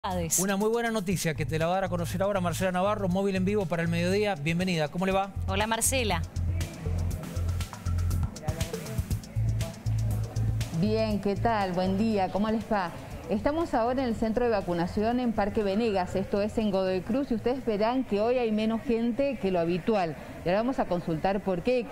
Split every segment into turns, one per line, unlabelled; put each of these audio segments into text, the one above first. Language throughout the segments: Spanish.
Una muy buena noticia que te la va a dar a conocer ahora Marcela Navarro, móvil en vivo para el mediodía. Bienvenida, ¿cómo le va?
Hola Marcela.
Bien, ¿qué tal? Buen día, ¿cómo les va? Estamos ahora en el centro de vacunación en Parque Venegas, esto es en Godoy Cruz, y ustedes verán que hoy hay menos gente que lo habitual. Y ahora vamos a consultar por qué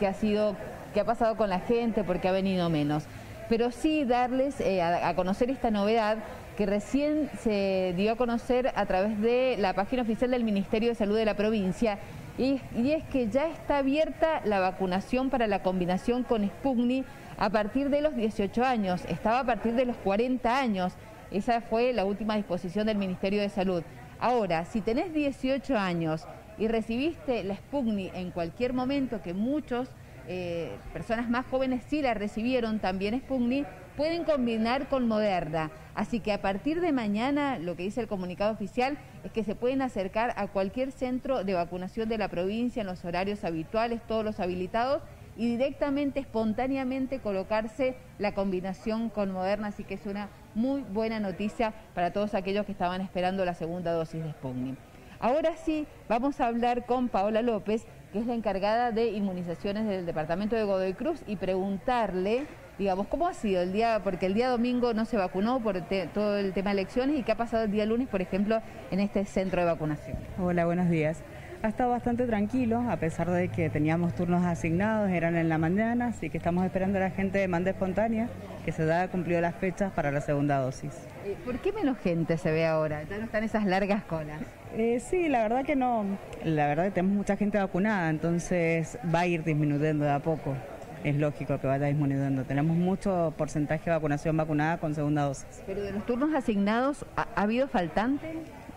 ha pasado con la gente, por qué ha venido menos. Pero sí darles a conocer esta novedad que recién se dio a conocer a través de la página oficial del Ministerio de Salud de la provincia, y es que ya está abierta la vacunación para la combinación con Sputnik a partir de los 18 años, estaba a partir de los 40 años, esa fue la última disposición del Ministerio de Salud. Ahora, si tenés 18 años y recibiste la Sputnik en cualquier momento, que muchos personas más jóvenes sí la recibieron también Sputnik, pueden combinar con Moderna. Así que a partir de mañana, lo que dice el comunicado oficial es que se pueden acercar a cualquier centro de vacunación de la provincia en los horarios habituales, todos los habilitados, y directamente, espontáneamente colocarse la combinación con Moderna. Así que es una muy buena noticia para todos aquellos que estaban esperando la segunda dosis de Sputnik. Ahora sí, vamos a hablar con Paola López, que es la encargada de inmunizaciones del departamento de Godoy Cruz, y preguntarle, digamos, ¿cómo ha sido el día? Porque el día domingo no se vacunó por todo el tema de elecciones, y ¿qué ha pasado el día lunes, por ejemplo, en este centro de vacunación?
Hola, buenos días. Ha estado bastante tranquilo, a pesar de que teníamos turnos asignados, eran en la mañana, así que estamos esperando a la gente de demanda espontánea, que se ha cumplido las fechas para la segunda dosis.
¿Por qué menos gente se ve ahora? Ya no están esas largas colas.
Sí, la verdad que no. La verdad que tenemos mucha gente vacunada, entonces va a ir disminuyendo de a poco. Es lógico que vaya disminuyendo. Tenemos mucho porcentaje de vacunación vacunada con segunda dosis.
¿Pero de los turnos asignados ha habido faltantes?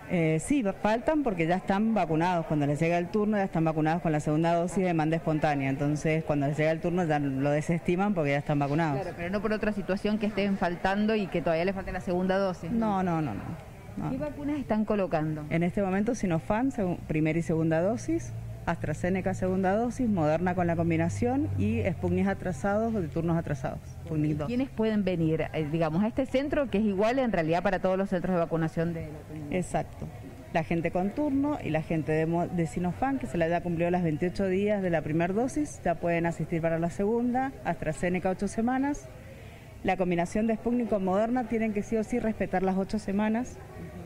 Sí, faltan porque ya están vacunados. Cuando les llega el turno ya están vacunados con la segunda dosis de demanda espontánea. Entonces, cuando les llega el turno ya lo desestiman porque ya están vacunados.
Claro, pero no por otra situación que estén faltando y que todavía les falte la segunda dosis.
No.
¿Qué vacunas están colocando?
En este momento Sinopharm, primera y segunda dosis, AstraZeneca segunda dosis, Moderna con la combinación y Sputnik atrasados o de turnos atrasados. Sputnik 2.
¿Quiénes pueden venir, digamos, a este centro, que es igual en realidad para todos los centros de vacunación de la comunidad?
Exacto. La gente con turno y la gente de Sinopharm, que se le haya cumplido las 28 días de la primera dosis, ya pueden asistir para la segunda. AstraZeneca 8 semanas. La combinación de Sputnik con Moderna tienen que sí o sí respetar las 8 semanas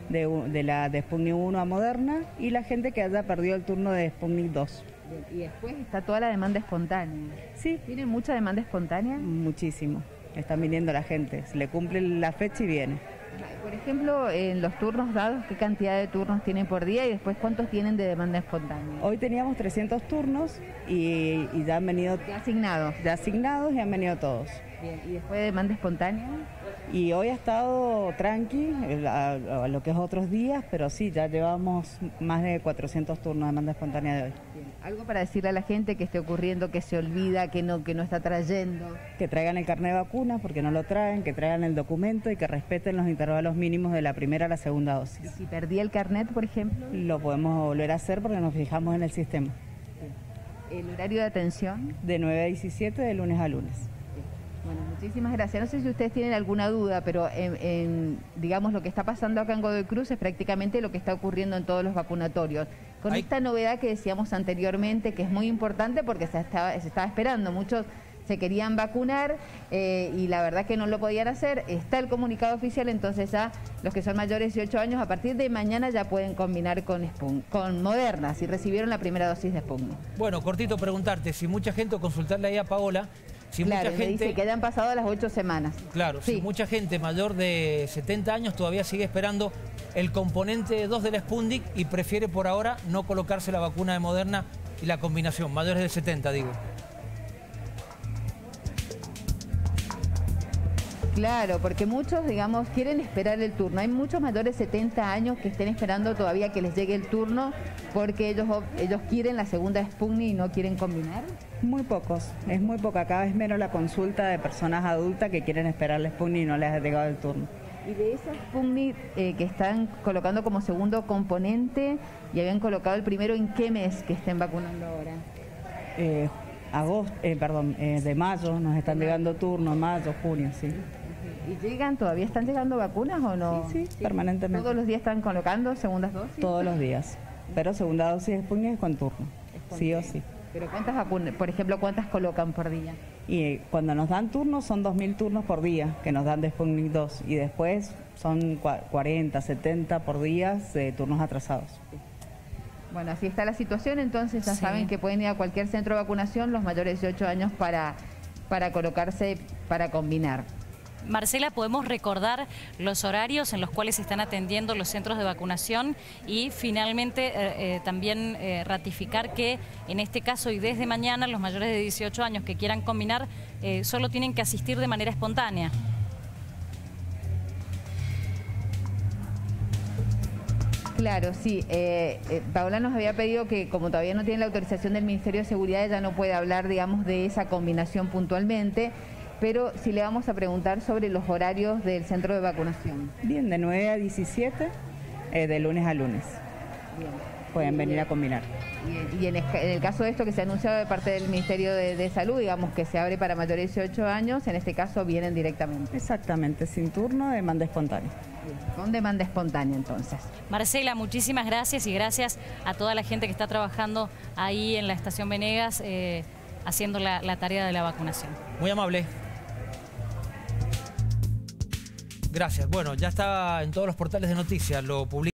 de Sputnik 1 a Moderna, y la gente que haya perdido el turno de Sputnik 2.
Y después está toda la demanda espontánea.
Sí.
¿Tienen mucha demanda espontánea?
Muchísimo. Están viniendo la gente. Se le cumple la fecha y viene.
Por ejemplo, en los turnos dados, ¿qué cantidad de turnos tienen por día y después cuántos tienen de demanda espontánea?
Hoy teníamos 300 turnos y ya han venido...
¿Ya asignados?
Ya asignados y han venido todos.
Bien. ¿Y después de demanda espontánea?
Y hoy ha estado tranqui, a lo que es otros días, pero sí, ya llevamos más de 400 turnos de demanda espontánea de hoy.
Bien. ¿Algo para decirle a la gente que esté ocurriendo, que se olvida, que no está trayendo?
Que traigan el carnet de vacuna, porque no lo traen, que traigan el documento y que respeten los intervalos mínimos de la primera a la segunda dosis.
¿Y si perdí el carnet, por ejemplo?
Lo podemos volver a hacer porque nos fijamos en el sistema.
¿El horario de atención?
De 9 a 17, de lunes a lunes.
Bueno, muchísimas gracias. No sé si ustedes tienen alguna duda, pero digamos, lo que está pasando acá en Godoy Cruz es prácticamente lo que está ocurriendo en todos los vacunatorios. Con esta novedad que decíamos anteriormente, que es muy importante porque se estaba esperando, muchos se querían vacunar y la verdad que no lo podían hacer. Está el comunicado oficial, entonces ya los que son mayores de 18 años, a partir de mañana ya pueden combinar con Moderna, si recibieron la primera dosis de Sputnik.
Bueno, cortito preguntarte, si mucha gente, o consultarle ahí a Paola, si
claro,
mucha gente...
dice que hayan pasado las 8 semanas.
Claro, sí. Si mucha gente mayor de 70 años todavía sigue esperando el componente 2 del Sputnik y prefiere por ahora no colocarse la vacuna de Moderna y la combinación, mayores de 70, digo.
Claro, porque muchos, digamos, quieren esperar el turno. Hay muchos mayores de 70 años que estén esperando todavía que les llegue el turno porque ellos quieren la segunda Sputnik y no quieren combinar.
Muy pocos, es muy poca. Cada vez menos la consulta de personas adultas que quieren esperar la Sputnik y no les ha llegado el turno.
Y de esas Sputnik que están colocando como segundo componente y habían colocado el primero, ¿en qué mes que estén vacunando ahora?
De mayo nos están llegando turnos, mayo, junio, sí.
¿Y todavía están llegando vacunas o no?
Sí, permanentemente.
¿Todos los días están colocando segundas dosis?
Todos los días, pero segunda dosis de Sputnik es con turno, sí o sí.
¿Pero cuántas vacunas, por ejemplo, cuántas colocan por día?
Y cuando nos dan turnos son 2.000 turnos por día que nos dan de Sputnik 2 y después son 40, 70 por día de turnos atrasados.
Bueno, así está la situación, entonces ya saben que pueden ir a cualquier centro de vacunación los mayores de 8 años para colocarse, para combinar.
Marcela, ¿podemos recordar los horarios en los cuales se están atendiendo los centros de vacunación y finalmente también ratificar que en este caso y desde mañana los mayores de 18 años que quieran combinar solo tienen que asistir de manera espontánea?
Claro, sí. Paola nos había pedido que, como todavía no tiene la autorización del Ministerio de Seguridad, ella no puede hablar, digamos, de esa combinación puntualmente, pero sí le vamos a preguntar sobre los horarios del centro de vacunación.
Bien, de 9 a 17, de lunes a lunes.
Bien.
Pueden venir a combinar.
Y en el caso de esto que se ha anunciado de parte del Ministerio de Salud, digamos que se abre para mayores de 18 años, en este caso vienen directamente.
Exactamente, sin turno, demanda espontánea.
Con demanda espontánea, entonces.
Marcela, muchísimas gracias y gracias a toda la gente que está trabajando ahí en la Estación Venegas haciendo la tarea de la vacunación.
Muy amable. Gracias. Bueno, ya está en todos los portales de noticias, lo publica.